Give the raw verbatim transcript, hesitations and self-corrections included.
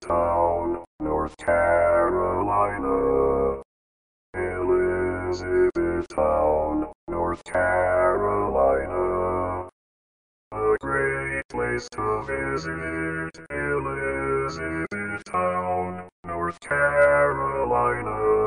Elizabethtown, North Carolina. Elizabethtown, North Carolina. A great place to visit, Elizabethtown, North Carolina.